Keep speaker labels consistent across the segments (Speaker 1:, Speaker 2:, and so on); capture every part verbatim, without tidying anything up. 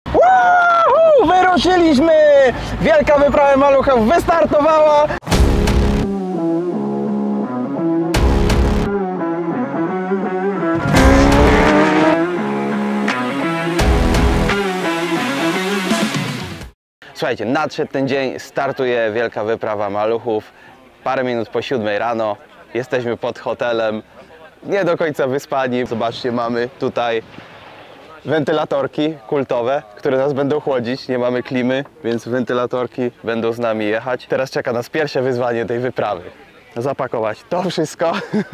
Speaker 1: Woohoo! Wyruszyliśmy! Wielka wyprawa maluchów wystartowała! Słuchajcie, nadszedł ten dzień, startuje wielka wyprawa maluchów. Parę minut po siódmej rano, jesteśmy pod hotelem, nie do końca wyspani. Zobaczcie, mamy tutaj wentylatorki kultowe, które nas będą chłodzić. Nie mamy klimy, więc wentylatorki będą z nami jechać. Teraz czeka nas pierwsze wyzwanie tej wyprawy. Zapakować to wszystko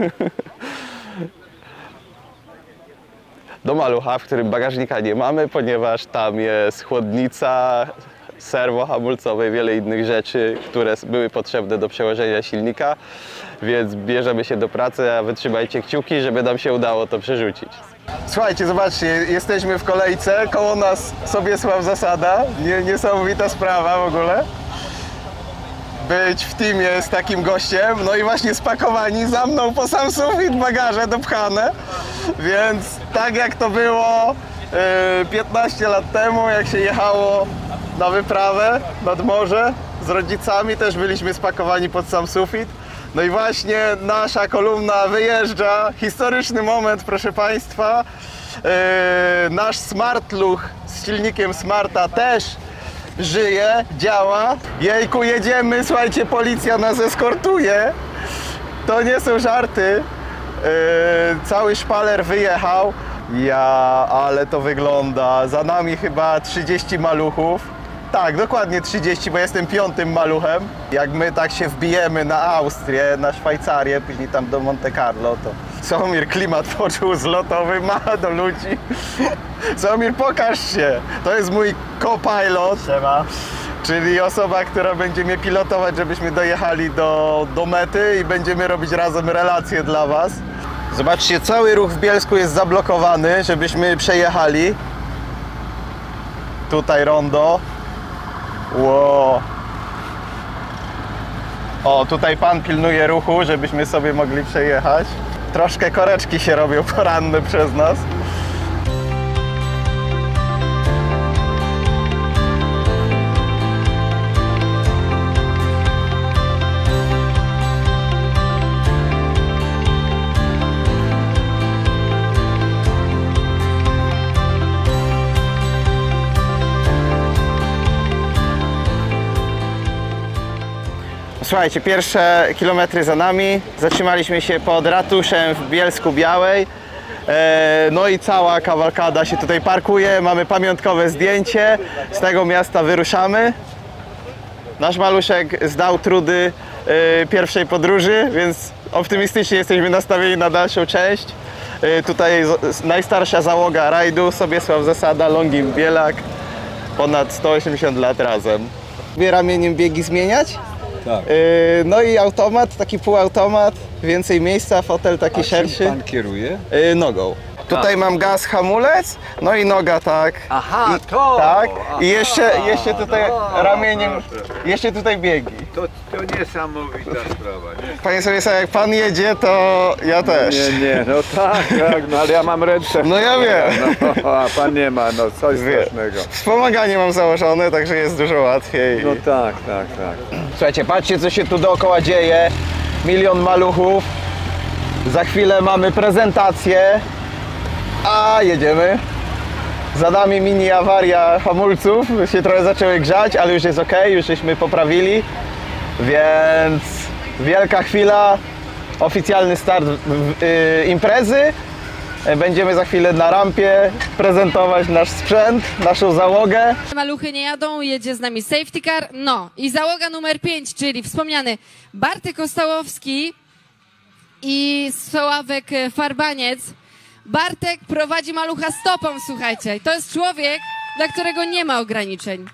Speaker 1: do malucha, w którym bagażnika nie mamy, ponieważ tam jest chłodnica, serwo hamulcowe i wiele innych rzeczy, które były potrzebne do przełożenia silnika, więc bierzemy się do pracy, a wytrzymajcie kciuki, żeby nam się udało to przerzucić. Słuchajcie, zobaczcie, jesteśmy w kolejce, koło nas Sobiesław Zasada, Nie, niesamowita sprawa w ogóle. Być w teamie z takim gościem, no i właśnie spakowani za mną po sam sufit, bagaże dopchane, więc tak jak to było yy, piętnaście lat temu, jak się jechało na wyprawę nad morze z rodzicami, też byliśmy spakowani pod sam sufit. No i właśnie nasza kolumna wyjeżdża, historyczny moment, proszę Państwa. Yy, nasz Smartluch z silnikiem Smarta też żyje, działa. Jejku, jedziemy, słuchajcie, policja nas eskortuje. To nie są żarty. Yy, cały szpaler wyjechał. Ja, ale to wygląda. Za nami chyba trzydzieści maluchów. Tak, dokładnie trzydzieści, bo jestem piątym maluchem. Jak my tak się wbijemy na Austrię, na Szwajcarię, później tam do Monte Carlo, to Sławomir klimat poczuł zlotowy, ma do ludzi. Sławomir, pokaż się! To jest mój co-pilot, czyli osoba, która będzie mnie pilotować, żebyśmy dojechali do, do mety i będziemy robić razem relacje dla Was. Zobaczcie, cały ruch w Bielsku jest zablokowany, żebyśmy przejechali. Tutaj rondo. Wow. O, tutaj pan pilnuje ruchu, żebyśmy sobie mogli przejechać. Troszkę koreczki się robią poranne przez nas. Słuchajcie, pierwsze kilometry za nami, zatrzymaliśmy się pod ratuszem w Bielsku Białej, no i cała kawalkada się tutaj parkuje, mamy pamiątkowe zdjęcie, z tego miasta wyruszamy. Nasz maluszek zdał trudy pierwszej podróży, więc optymistycznie jesteśmy nastawieni na dalszą część. Tutaj najstarsza załoga rajdu, Sobiesław Zasada, Longin Bielak, ponad sto osiemdziesiąt lat razem. Lubię ramieniem biegi zmieniać. Tak. Yy, no i automat, taki półautomat, więcej miejsca, fotel taki
Speaker 2: A
Speaker 1: szerszy.
Speaker 2: czym pan kieruje?
Speaker 1: Yy, nogą. Tutaj A. mam gaz, hamulec, no i noga tak.
Speaker 2: Aha,
Speaker 1: I,
Speaker 2: to!
Speaker 1: Tak,
Speaker 2: aha,
Speaker 1: i jeszcze, jeszcze tutaj
Speaker 2: no,
Speaker 1: ramieniem,
Speaker 2: proszę.
Speaker 1: jeszcze tutaj biegi.
Speaker 2: To, to niesamowita sprawa, nie?
Speaker 1: Panie Sobiesław, jak pan jedzie, to ja też.
Speaker 2: Nie, nie, no tak, tak, no ale ja mam ręce.
Speaker 1: No ja wiem.
Speaker 2: No, a pan nie ma, no coś
Speaker 1: Wie.
Speaker 2: strasznego.
Speaker 1: Wspomaganie mam założone, także jest dużo łatwiej.
Speaker 2: No tak, tak, tak.
Speaker 1: Słuchajcie, patrzcie, co się tu dookoła dzieje. Milion maluchów. Za chwilę mamy prezentację. A jedziemy. Za nami mini awaria hamulców. Się trochę zaczęły grzać, ale już jest ok, już żeśmy poprawili. Więc wielka chwila. Oficjalny start yy, imprezy. Będziemy za chwilę na rampie prezentować nasz sprzęt, naszą załogę.
Speaker 3: Maluchy nie jadą, jedzie z nami safety car. No i załoga numer pięć, czyli wspomniany Bartek Ostałowski i Sławek Farbaniec. Bartek prowadzi malucha stopą, słuchajcie. To jest człowiek, dla którego nie ma ograniczeń.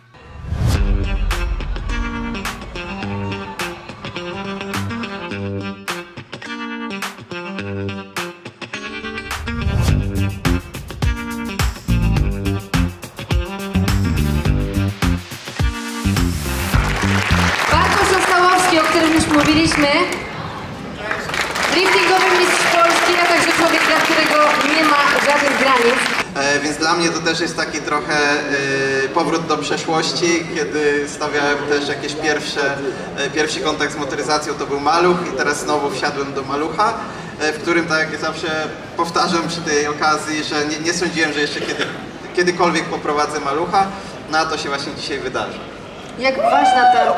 Speaker 4: Bartosz Ostałowski, o którym już mówiliśmy. Driftingowy mistrz Polski, a także człowiek, dla którego nie ma żadnych granic.
Speaker 1: E, więc dla mnie to też jest taki trochę e,
Speaker 5: powrót do przeszłości, kiedy stawiałem też jakieś pierwsze, pierwszy kontakt z motoryzacją, to był maluch i teraz znowu wsiadłem do malucha, w którym, tak jak zawsze powtarzam przy tej okazji, że nie, nie sądziłem, że jeszcze kiedy, kiedykolwiek poprowadzę malucha, no a to się właśnie dzisiaj wydarzy.
Speaker 4: Jak ważna ta...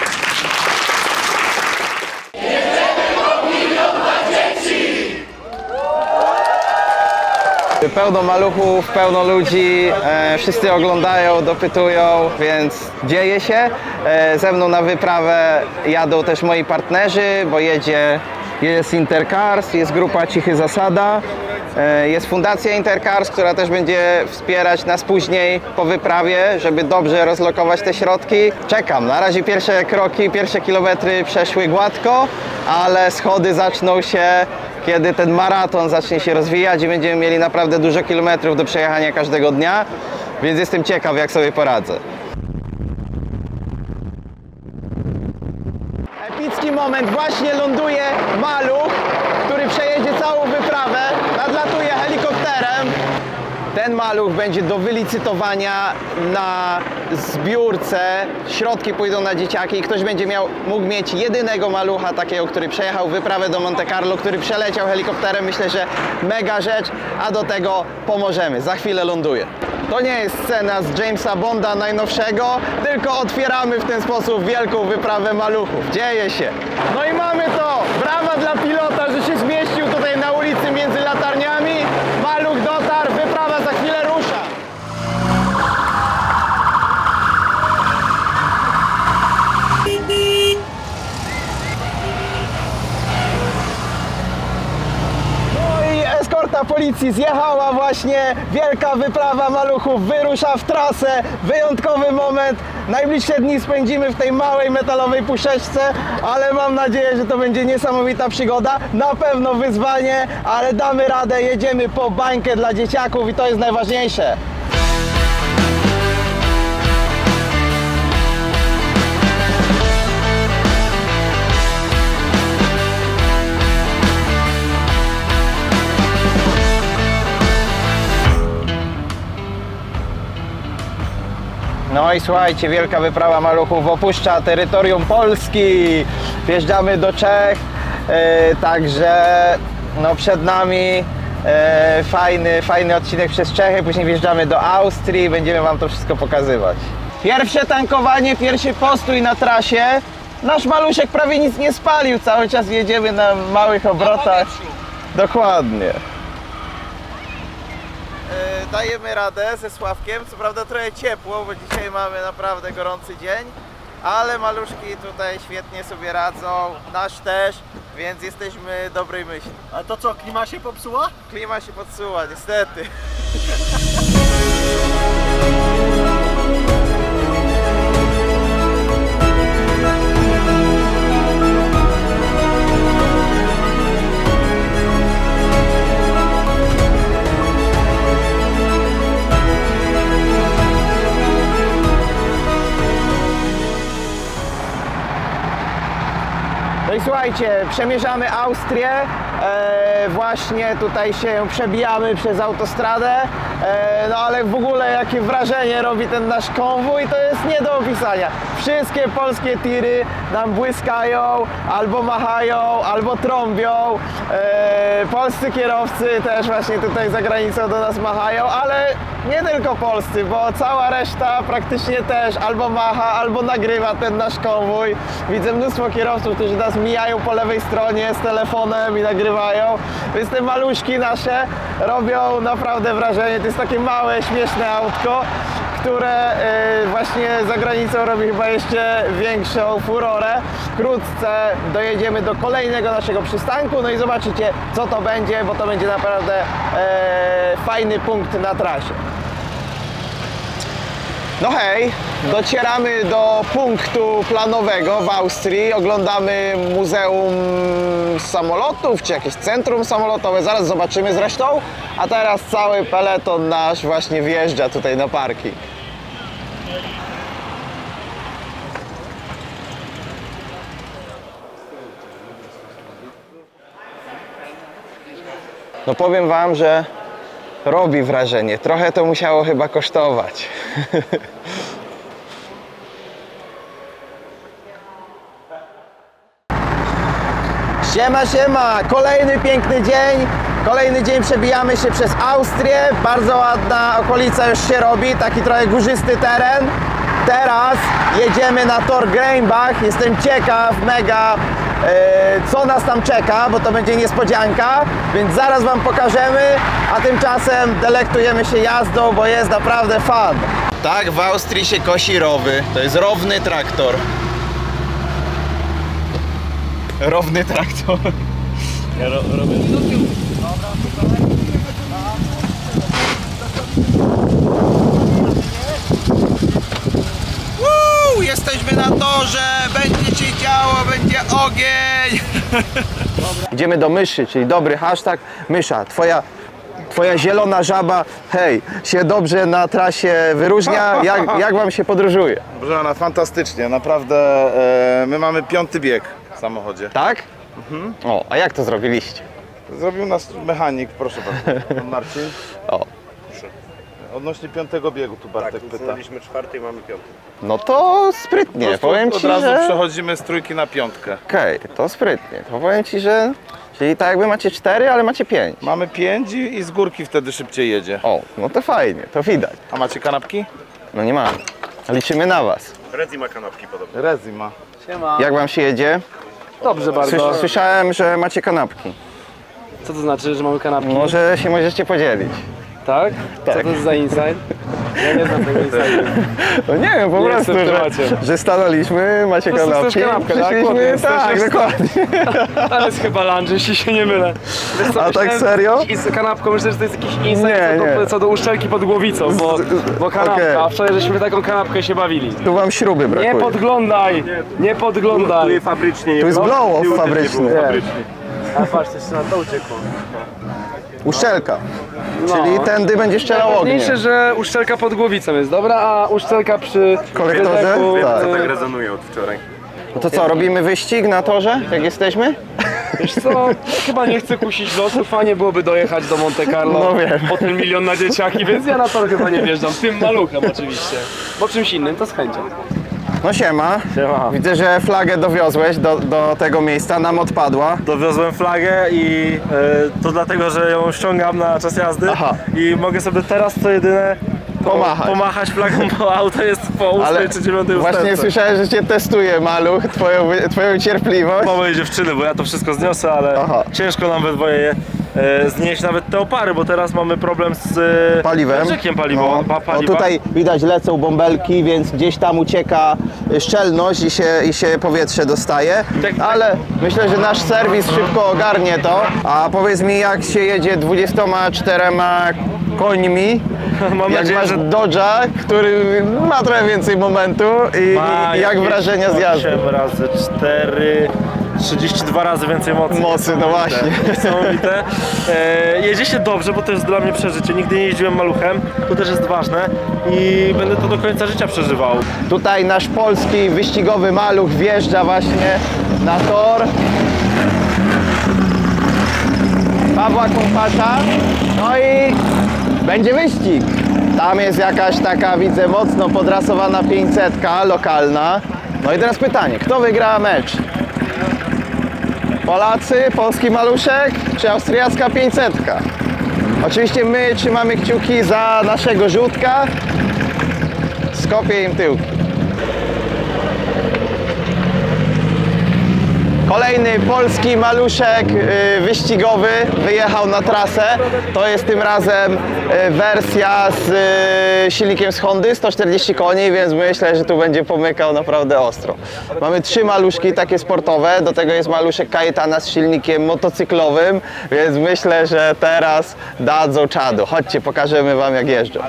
Speaker 1: Pełno maluchów, pełno ludzi, e, wszyscy oglądają, dopytują, więc dzieje się. E, ze mną na wyprawę jadą też moi partnerzy, bo jedzie, jest Intercars, jest grupa Cichy Zasada, e, jest Fundacja Intercars, która też będzie wspierać nas później po wyprawie, żeby dobrze rozlokować te środki. Czekam, na razie pierwsze kroki, pierwsze kilometry przeszły gładko, ale schody zaczną się, kiedy ten maraton zacznie się rozwijać i będziemy mieli naprawdę dużo kilometrów do przejechania każdego dnia, więc jestem ciekaw, jak sobie poradzę. Epicki moment, właśnie ląduje maluch, który przejedzie całą wyprawę, nadlatuje helikopterem. Ten maluch będzie do wylicytowania na zbiórce, środki pójdą na dzieciaki i ktoś będzie miał, mógł mieć jedynego malucha takiego, który przejechał wyprawę do Monte Carlo, który przeleciał helikopterem. Myślę, że mega rzecz, a do tego pomożemy. Za chwilę ląduje. To nie jest scena z Jamesa Bonda najnowszego, tylko otwieramy w ten sposób wielką wyprawę maluchów. Dzieje się. No i mamy to! Brawa dla pilota, że się zmieścił tutaj na ulicy między latarniami. Maluch dotarł, wyprawa za chwilę rusza. No i eskorta policji zjechała właśnie, wielka wyprawa maluchów wyrusza w trasę, wyjątkowy moment. Najbliższe dni spędzimy w tej małej metalowej puszeczce, ale mam nadzieję, że to będzie niesamowita przygoda. Na pewno wyzwanie, ale damy radę, jedziemy po bańkę dla dzieciaków i to jest najważniejsze. No i słuchajcie, wielka wyprawa maluchów opuszcza terytorium Polski. Wjeżdżamy do Czech, e, także no przed nami e, fajny, fajny odcinek przez Czechy. Później wjeżdżamy do Austrii i będziemy wam to wszystko pokazywać. Pierwsze tankowanie, pierwszy postój na trasie. Nasz maluszek prawie nic nie spalił, cały czas jedziemy na małych obrotach. Dokładnie. Dajemy radę ze Sławkiem, co prawda trochę ciepło, bo dzisiaj mamy naprawdę gorący dzień, ale maluszki tutaj świetnie sobie radzą, nasz też, więc jesteśmy dobrej myśli.
Speaker 6: A to co, klima się popsuła?
Speaker 1: Klima się popsuła, niestety. No i słuchajcie, przemierzamy Austrię, e, właśnie tutaj się przebijamy przez autostradę, e, no ale w ogóle jakie wrażenie robi ten nasz konwój, to jest nie do opisania. Wszystkie polskie tiry nam błyskają, albo machają, albo trąbią, e, polscy kierowcy też właśnie tutaj za granicą do nas machają, ale nie tylko polscy, bo cała reszta praktycznie też albo macha, albo nagrywa ten nasz konwój. Widzę mnóstwo kierowców, którzy nas mijają po lewej stronie z telefonem i nagrywają, więc te maluszki nasze robią naprawdę wrażenie. To jest takie małe, śmieszne autko, które yy, właśnie za granicą robi chyba jeszcze większą furorę. Wkrótce dojedziemy do kolejnego naszego przystanku, no i zobaczycie, co to będzie, bo to będzie naprawdę yy, fajny punkt na trasie. No hej, docieramy do punktu planowego w Austrii, oglądamy Muzeum Samolotów, czy jakieś centrum samolotowe, zaraz zobaczymy zresztą, a teraz cały peleton nasz właśnie wjeżdża tutaj na parking. No powiem wam, że robi wrażenie. Trochę to musiało chyba kosztować.
Speaker 7: Siema, siema! Kolejny piękny dzień. Kolejny dzień przebijamy się przez Austrię. Bardzo ładna okolica już się robi, taki trochę górzysty teren. Teraz jedziemy na tor Greinbach. Jestem ciekaw mega, yy, co nas tam czeka, bo to będzie niespodzianka, więc zaraz wam pokażemy, a tymczasem delektujemy się jazdą, bo jest naprawdę fan.
Speaker 1: Tak, w Austrii się kosi rowy. To jest rowny traktor. Rowny traktor. Ja ro robię. Woo, jesteśmy na torze, będzie się działo, będzie ogień. Idziemy do myszy, czyli dobry hashtag. Mysza, twoja, twoja zielona żaba, hej, się dobrze na trasie wyróżnia. Jak, jak wam się podróżuje?
Speaker 8: Proszę pana, fantastycznie, naprawdę. E, my mamy piąty bieg w samochodzie.
Speaker 1: Tak? Mhm. O, a jak to zrobiliście?
Speaker 8: Zrobił nas mechanik, proszę bardzo. Pan Marcin.
Speaker 1: O.
Speaker 8: Odnośnie piątego biegu tu Bartek pyta.
Speaker 2: Znaliśmy czwarty i mamy piąty.
Speaker 1: No to sprytnie,
Speaker 8: Po
Speaker 1: powiem
Speaker 8: prostu
Speaker 1: ci,
Speaker 8: od razu
Speaker 1: że...
Speaker 8: przechodzimy z trójki na piątkę.
Speaker 1: Okej, okay, to sprytnie. To powiem ci, że... Czyli tak jakby macie cztery, ale macie pięć.
Speaker 8: Mamy pięć i, i z górki wtedy szybciej jedzie.
Speaker 1: O, no to fajnie, to widać.
Speaker 8: A macie kanapki?
Speaker 1: No nie mamy. Liczymy na was.
Speaker 2: Rezi ma kanapki podobno.
Speaker 8: Rezi ma.
Speaker 1: Jak wam się jedzie?
Speaker 9: Dobrze bardzo.
Speaker 1: Słys słyszałem, że macie kanapki.
Speaker 9: Co to znaczy, że mamy kanapki?
Speaker 1: Może się możecie podzielić.
Speaker 9: Tak?
Speaker 1: Tak.
Speaker 9: Co to jest za insight? Ja nie znam tego insightu.
Speaker 1: No nie wiem, po
Speaker 9: Nie
Speaker 1: prostu,
Speaker 9: jestem w
Speaker 1: że,
Speaker 9: temacie.
Speaker 1: że stanęliśmy, macie
Speaker 9: Po prostu
Speaker 1: kanapki.
Speaker 9: chcesz kanapkę, tak?
Speaker 1: Przyszliśmy,
Speaker 9: Chłopie,
Speaker 1: tak,
Speaker 9: jesteś-
Speaker 1: dokładnie.
Speaker 9: To jest chyba lunch, jeśli się nie mylę. Wiesz co,
Speaker 1: A tak
Speaker 9: myślałem,
Speaker 1: serio?
Speaker 9: I z kanapką myślę, że to jest jakiś insight
Speaker 1: Nie,
Speaker 9: co, do,
Speaker 1: nie.
Speaker 9: co do uszczelki pod głowicą, bo, bo kanapka,
Speaker 1: Okej.
Speaker 9: a wczoraj żeśmy taką kanapkę się bawili.
Speaker 1: Tu wam śruby
Speaker 9: Nie
Speaker 1: brakuje.
Speaker 9: podglądaj, nie podglądaj.
Speaker 2: fabrycznie nie
Speaker 1: Tu jest blow-off fabryczny.
Speaker 9: A patrz, coś na to uciekło.
Speaker 1: Uszczelka.
Speaker 9: No.
Speaker 1: Czyli tędy będzie strzelał ogień.
Speaker 9: Najważniejsze, że uszczelka pod głowicą jest dobra, a uszczelka przy
Speaker 1: Kolektorze?
Speaker 9: wydechu,
Speaker 1: Tak.
Speaker 9: y,
Speaker 2: rezonuje od wczoraj.
Speaker 1: No to co, robimy wyścig na torze, jak jesteśmy?
Speaker 9: Wiesz co, chyba nie chcę kusić losu, fajnie byłoby dojechać do Monte Carlo
Speaker 1: No wiem.
Speaker 9: po ten milion na dzieciaki, więc ja na to chyba nie wjeżdżam, tym maluchem oczywiście, bo czymś innym to z chęcią.
Speaker 1: No siema.
Speaker 9: Siema.
Speaker 1: Widzę, że flagę dowiozłeś do, do tego miejsca, nam odpadła.
Speaker 10: Dowiozłem flagę i e, to dlatego, że ją ściągam na czas jazdy.
Speaker 1: Aha.
Speaker 10: I mogę sobie teraz co jedyne po,
Speaker 1: Pomachać.
Speaker 10: pomachać flagą, bo auto jest po ósmej czy dziewiątej
Speaker 1: właśnie
Speaker 10: ustępce.
Speaker 1: słyszałem, że cię testuje maluch, twoją, twoją cierpliwość.
Speaker 10: Po mojej dziewczyny, bo ja to wszystko zniosę, ale
Speaker 1: Aha.
Speaker 10: ciężko nam we dwoje e, znieść nawet te opary, bo teraz mamy problem z e,
Speaker 1: Paliwem.
Speaker 10: błęczykiem paliwo,
Speaker 1: No.
Speaker 10: pa,
Speaker 1: O,
Speaker 10: paliwa.
Speaker 1: tutaj widać lecą bąbelki, więc gdzieś tam ucieka szczelność i się, i się powietrze dostaje.
Speaker 10: Tak, tak.
Speaker 1: Ale myślę, że nasz serwis szybko ogarnie to. A powiedz mi, jak się jedzie dwudziestoma czterema końmi,
Speaker 10: Mam
Speaker 1: jak
Speaker 10: nadzieję,
Speaker 1: masz
Speaker 10: że
Speaker 1: Dodge'a, który ma trochę więcej momentu i,
Speaker 10: ma
Speaker 1: i jak
Speaker 10: jakieś
Speaker 1: wrażenia z jazdy?
Speaker 10: osiem razy cztery, trzydzieści dwa razy więcej mocy.
Speaker 1: Mocy, no właśnie.
Speaker 10: Niesamowite. E, jedzie się dobrze, bo to jest dla mnie przeżycie. Nigdy nie jeździłem maluchem, to też jest ważne i będę to do końca życia przeżywał.
Speaker 1: Tutaj nasz polski wyścigowy maluch wjeżdża właśnie na tor Pawła Kompasza. No i będzie wyścig. Tam jest jakaś taka, widzę, mocno podrasowana pięćsetka lokalna. No i teraz pytanie, kto wygra mecz? Polacy, polski maluszek czy austriacka pięćsetka? Oczywiście my trzymamy kciuki za naszego żółtka. Skopię im tyłki. Kolejny polski maluszek y, wyścigowy wyjechał na trasę. To jest tym razem y, wersja z y, silnikiem z Hondy, sto czterdzieści koni, więc myślę, że tu będzie pomykał naprawdę ostro. Mamy trzy maluszki takie sportowe, do tego jest maluszek Kajetana z silnikiem motocyklowym, więc myślę, że teraz dadzą czadu. Chodźcie, pokażemy wam, jak jeżdżą.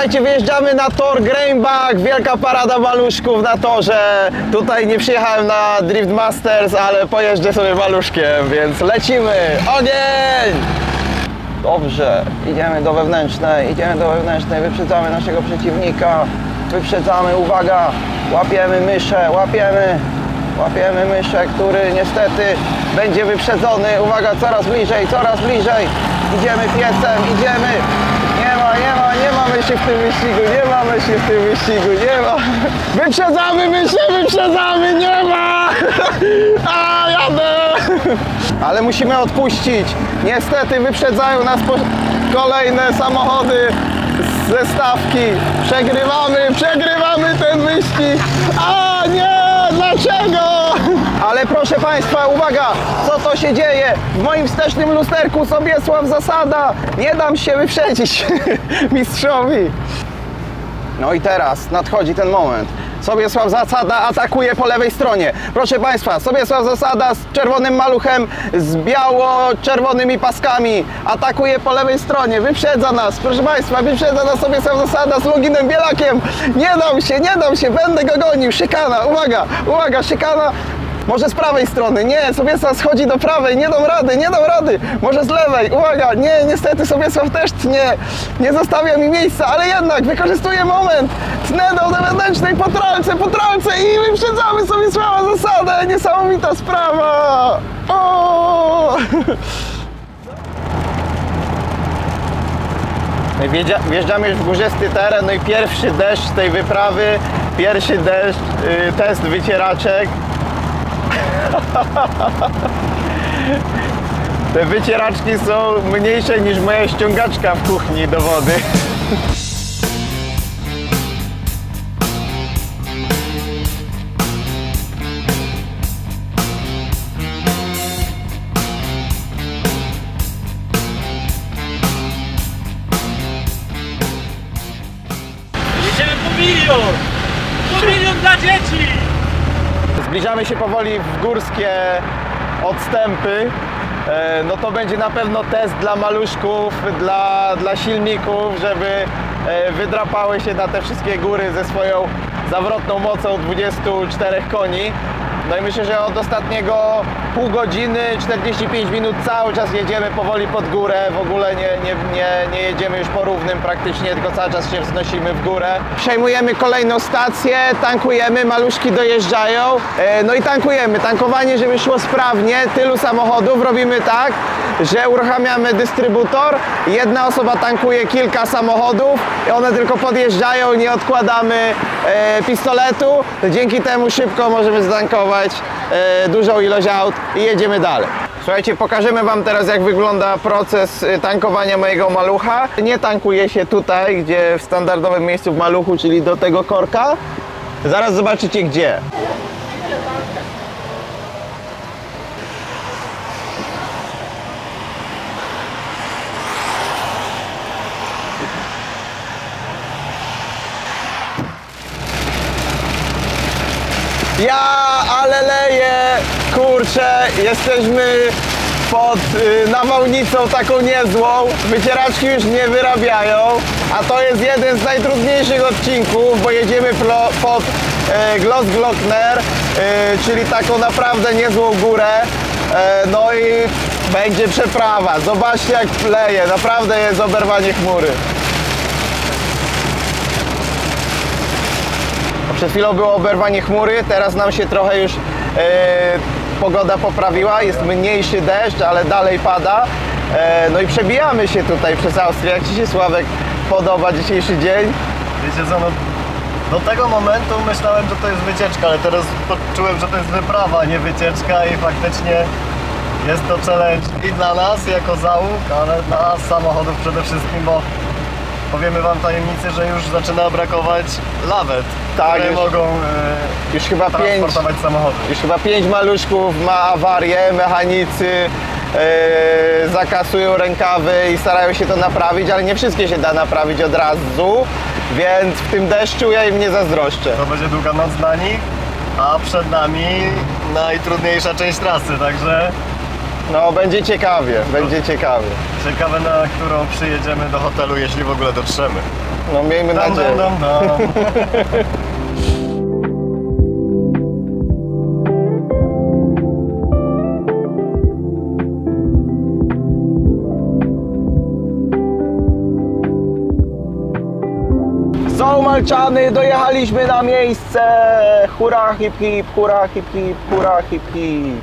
Speaker 7: Słuchajcie, wyjeżdżamy na tor Greinbach, wielka parada maluszków na torze. Tutaj nie przyjechałem na Drift Masters, ale pojeżdżę sobie maluszkiem, więc lecimy. Ogień! Dobrze, idziemy do wewnętrznej, idziemy do wewnętrznej, wyprzedzamy naszego przeciwnika. Wyprzedzamy, uwaga, łapiemy myszę, łapiemy. Łapiemy myszę, który niestety będzie wyprzedzony. Uwaga, coraz bliżej, coraz bliżej. Idziemy piecem, idziemy. Nie ma, nie ma, nie mamy się w tym wyścigu, nie mamy się w tym wyścigu, nie ma. Wyprzedzamy myszę, wyprzedzamy, nie ma. A, jadę. Ale musimy odpuścić. Niestety wyprzedzają nas po kolejne samochody ze stawki. Przegrywamy, przegrywamy ten wyścig. A, nie. Dlaczego? Ale proszę Państwa, uwaga, co to się dzieje? W moim wstecznym lusterku Sobiesław Zasada. Nie dam się wyprzedzić mistrzowi. No i teraz nadchodzi ten moment. Sobiesław Zasada atakuje po lewej stronie. Proszę Państwa, Sobiesław Zasada z czerwonym maluchem, z biało-czerwonymi paskami. Atakuje po lewej stronie, wyprzedza nas. Proszę Państwa, wyprzedza nas Sobiesław Zasada z Loginem Bielakiem. Nie dam się, nie dam się, będę go gonił. Szykana, uwaga, uwaga, szykana. Może z prawej strony, nie, Sobiesław schodzi do prawej, nie dam rady, nie dam rady, może z lewej, uwaga, nie, niestety Sobiesław też tnie, nie zostawia mi miejsca, ale jednak wykorzystuję moment, tnę do wewnętrznej po tralce, po tralce i wyprzedzamy Sobiesława Zasadę, niesamowita sprawa, o! Wjeżdżamy już w górzysty teren, no i pierwszy deszcz tej wyprawy, pierwszy deszcz, yy, test wycieraczek. Te wycieraczki są mniejsze niż moja ściągaczka w kuchni do wody.
Speaker 10: Jedziemy po milion! Po milion dla dzieci!
Speaker 7: Zbliżamy się powoli w górskie odstępy. No to będzie na pewno test dla maluszków, dla, dla silników, żeby wydrapały się na te wszystkie góry ze swoją zawrotną mocą dwudziestu czterech koni. No i myślę, że od ostatniego pół godziny, czterdzieści pięć minut cały czas jedziemy powoli pod górę. W ogóle nie, nie, nie, nie jedziemy już po równym praktycznie, tylko cały czas się wznosimy w górę. Przejmujemy kolejną stację, tankujemy, maluszki dojeżdżają. No i tankujemy. Tankowanie, żeby szło sprawnie, tylu samochodów robimy tak, że uruchamiamy dystrybutor. Jedna osoba tankuje kilka samochodów i one tylko podjeżdżają, nie odkładamy pistoletu. Dzięki temu szybko możemy zatankować e, dużą ilość aut i jedziemy dalej. Słuchajcie, pokażemy Wam teraz, jak wygląda proces tankowania mojego malucha. Nie tankuje się tutaj, gdzie w standardowym miejscu w maluchu, czyli do tego korka. Zaraz zobaczycie gdzie. Ja, ale leję, kurczę, jesteśmy pod y, nawałnicą taką niezłą, wycieraczki już nie wyrabiają, a to jest jeden z najtrudniejszych odcinków, bo jedziemy pro, pod y, Glossglockner, y, czyli taką naprawdę niezłą górę, y, no i będzie przeprawa. Zobaczcie, jak leje, naprawdę jest oberwanie chmury. Przed chwilą było oberwanie chmury, teraz nam się trochę już e, pogoda poprawiła, jest mniejszy deszcz, ale dalej pada. E, no i przebijamy się tutaj przez Austrię. Jak Ci się, Sławek, podoba dzisiejszy dzień?
Speaker 6: Wiecie co, no, do tego momentu myślałem, że to jest wycieczka, ale teraz poczułem, że to jest wyprawa, a nie wycieczka i faktycznie jest to challenge i dla nas jako załóg, ale dla samochodów przede wszystkim, bo powiemy Wam tajemnicy, że już zaczyna brakować lawet,
Speaker 7: tak,
Speaker 6: które
Speaker 7: już,
Speaker 6: mogą e,
Speaker 7: już chyba
Speaker 6: transportować
Speaker 7: pięć,
Speaker 6: samochody.
Speaker 7: Już chyba pięć maluszków ma awarię, mechanicy e, zakasują rękawy i starają się to naprawić, ale nie wszystkie się da naprawić od razu, więc w tym deszczu ja im nie zazdroszczę.
Speaker 6: To będzie długa noc dla nich, a przed nami najtrudniejsza część trasy, także
Speaker 1: No, będzie ciekawie, będzie ciekawie.
Speaker 6: Ciekawe, na którą przyjedziemy do hotelu, jeśli w ogóle dotrzemy.
Speaker 1: No, miejmy
Speaker 6: Dam,
Speaker 1: nadzieję.
Speaker 6: dam, dam, dam.
Speaker 7: Zaumalczany, dojechaliśmy na miejsce! Hurra, hip hip, hurra, hip hip, hurra, hip hip.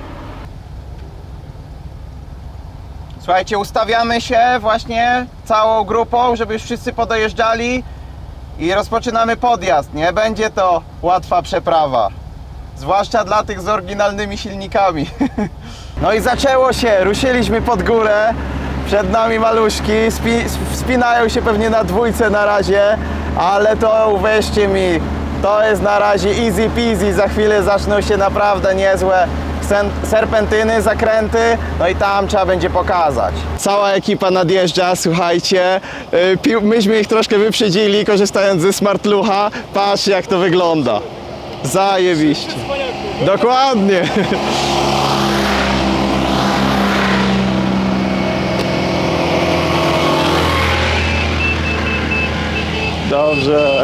Speaker 7: Słuchajcie, ustawiamy się właśnie całą grupą, żeby już wszyscy podojeżdżali i rozpoczynamy podjazd. Nie będzie to łatwa przeprawa, zwłaszcza dla tych z oryginalnymi silnikami. No i zaczęło się, ruszyliśmy pod górę, przed nami maluszki, spi wspinają się pewnie na dwójce na razie, ale to uwierzcie mi, to jest na razie easy peasy, za chwilę zaczną się naprawdę niezłe serpentyny, zakręty, no i tam trzeba będzie pokazać. Cała ekipa nadjeżdża, słuchajcie, myśmy ich troszkę wyprzedzili, korzystając ze Smartlucha. Patrzcie, jak to wygląda. Zajebiście. Dokładnie. Dobrze.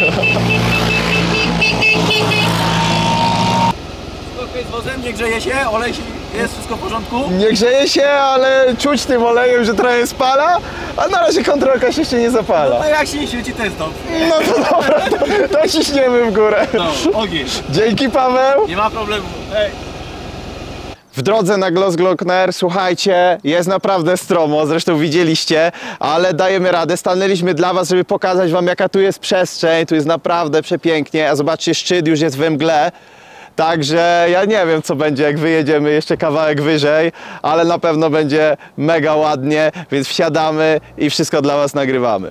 Speaker 11: Z wozem, nie grzeje się, olej jest wszystko w porządku?
Speaker 1: Nie grzeje się, ale czuć tym olejem, że trochę spala, a na razie kontrolka się jeszcze nie zapala.
Speaker 11: No to jak się nie świeci, to jest dobrze.
Speaker 1: No to dobra, to, to ciśniemy w górę.
Speaker 11: No, ogień.
Speaker 1: Dzięki, Paweł.
Speaker 11: Nie ma problemu. Hej.
Speaker 1: W drodze na Glosglockner, słuchajcie, jest naprawdę stromo, zresztą widzieliście, ale dajemy radę. Stanęliśmy dla was, żeby pokazać wam, jaka tu jest przestrzeń, tu jest naprawdę przepięknie, a zobaczcie, szczyt już jest we mgle. Także ja nie wiem, co będzie, jak wyjedziemy jeszcze kawałek wyżej, ale na pewno będzie mega ładnie, więc wsiadamy i wszystko dla was nagrywamy.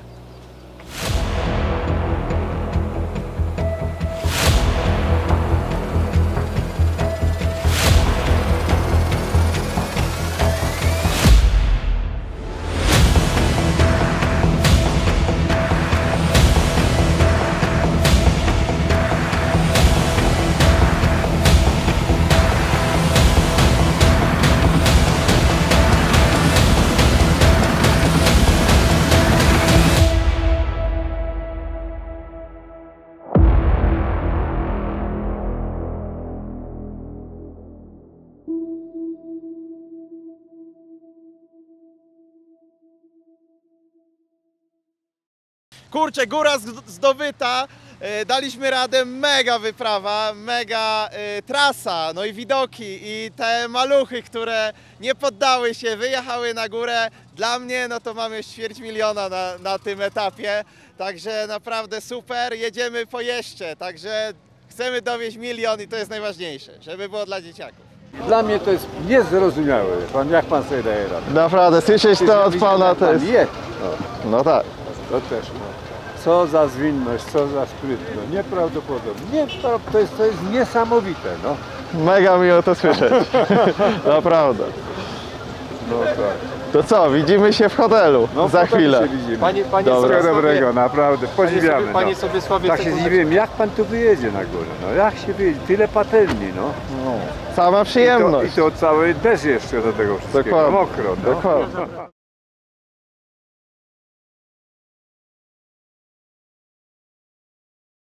Speaker 1: Kurczę, góra zdobyta, daliśmy radę, mega wyprawa, mega y, trasa, no i widoki i te maluchy, które nie poddały się, wyjechały na górę. Dla mnie no to mamy ćwierć miliona na, na tym etapie, także naprawdę super, jedziemy po jeszcze, także chcemy dowieźć milion i to jest najważniejsze, żeby było dla dzieciaków.
Speaker 12: Dla mnie to jest niezrozumiałe, pan, jak pan sobie daje radę.
Speaker 1: Naprawdę, słyszeć to od pana to jest...
Speaker 12: Je.
Speaker 1: No, no tak.
Speaker 12: To też, no. Co za zwinność, co za sprytność, nieprawdopodobne, Niepra- to, jest, to jest niesamowite, no.
Speaker 1: Mega miło to słyszeć, naprawdę.
Speaker 12: No tak.
Speaker 1: To co, widzimy się w hotelu
Speaker 12: No,
Speaker 1: za chwilę.
Speaker 12: Się widzimy.
Speaker 9: Panie, panie
Speaker 12: Wszystkiego
Speaker 9: Sławie,
Speaker 12: dobrego, naprawdę, podziwiamy.
Speaker 9: Panie sobie, panie
Speaker 12: no.
Speaker 9: sobie Sławie,
Speaker 12: tak się zdziwiłem, jak pan tu wyjedzie na górę, no jak się wyjedzie, tyle patelni, no.
Speaker 1: Sama przyjemność.
Speaker 12: I to, i to cały deszcz jeszcze do tego wszystkiego,
Speaker 1: Dokładnie.
Speaker 12: mokro, no.
Speaker 1: Dokładnie.